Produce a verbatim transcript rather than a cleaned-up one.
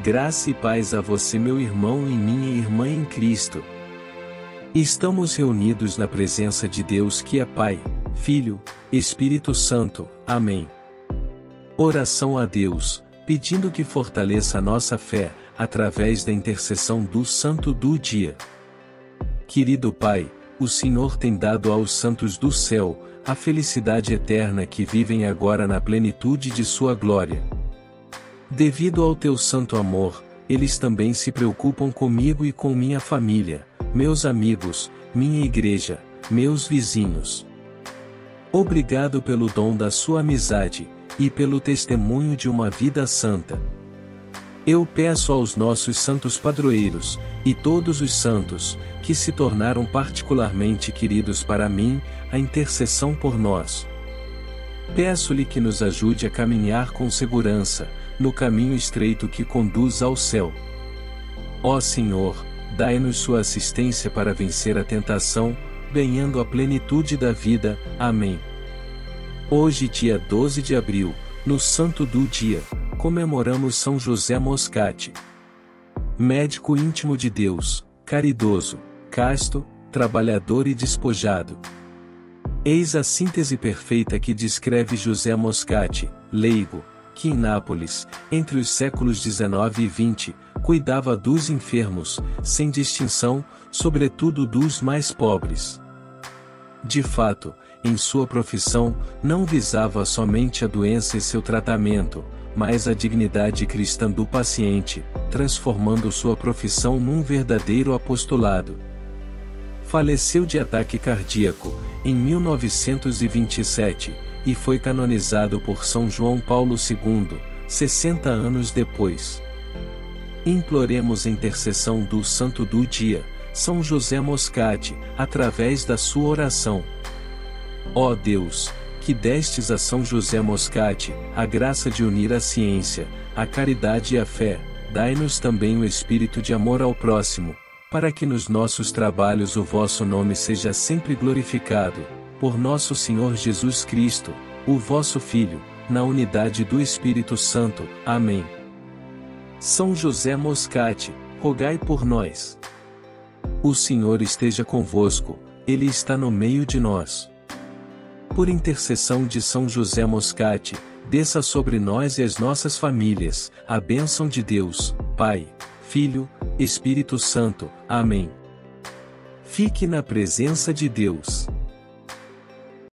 Graça e paz a você, meu irmão e minha irmã em Cristo. Estamos reunidos na presença de Deus que é Pai, Filho, Espírito Santo. Amém. Oração a Deus, pedindo que fortaleça a nossa fé, através da intercessão do Santo do Dia. Querido Pai, o Senhor tem dado aos santos do céu a felicidade eterna que vivem agora na plenitude de sua glória. Devido ao teu santo amor, eles também se preocupam comigo e com minha família, meus amigos, minha igreja, meus vizinhos. Obrigado pelo dom da sua amizade, e pelo testemunho de uma vida santa. Eu peço aos nossos santos padroeiros, e todos os santos, que se tornaram particularmente queridos para mim, a intercessão por nós. Peço-lhe que nos ajude a caminhar com segurança, no caminho estreito que conduz ao céu. Ó Senhor, dai-nos sua assistência para vencer a tentação, ganhando a plenitude da vida. Amém. Hoje, dia doze de abril, no Santo do Dia, comemoramos São José Moscati. Médico íntimo de Deus, caridoso, casto, trabalhador e despojado. Eis a síntese perfeita que descreve José Moscati, leigo, que em Nápoles, entre os séculos dezenove e vinte, cuidava dos enfermos, sem distinção, sobretudo dos mais pobres. De fato, em sua profissão, não visava somente a doença e seu tratamento, mas a dignidade cristã do paciente, transformando sua profissão num verdadeiro apostolado. Faleceu de ataque cardíaco, em mil novecentos e vinte e sete, e foi canonizado por São João Paulo segundo, sessenta anos depois. Imploremos a intercessão do Santo do Dia, São José Moscati, através da sua oração. Ó Deus, que destes a São José Moscati a graça de unir a ciência, a caridade e a fé, dai-nos também o espírito de amor ao próximo, para que nos nossos trabalhos o vosso nome seja sempre glorificado, por nosso Senhor Jesus Cristo, o vosso Filho, na unidade do Espírito Santo. Amém. São José Moscati, rogai por nós. O Senhor esteja convosco, Ele está no meio de nós. Por intercessão de São José Moscati, desça sobre nós e as nossas famílias, a bênção de Deus, Pai, Filho, Espírito Santo. Amém. Fique na presença de Deus.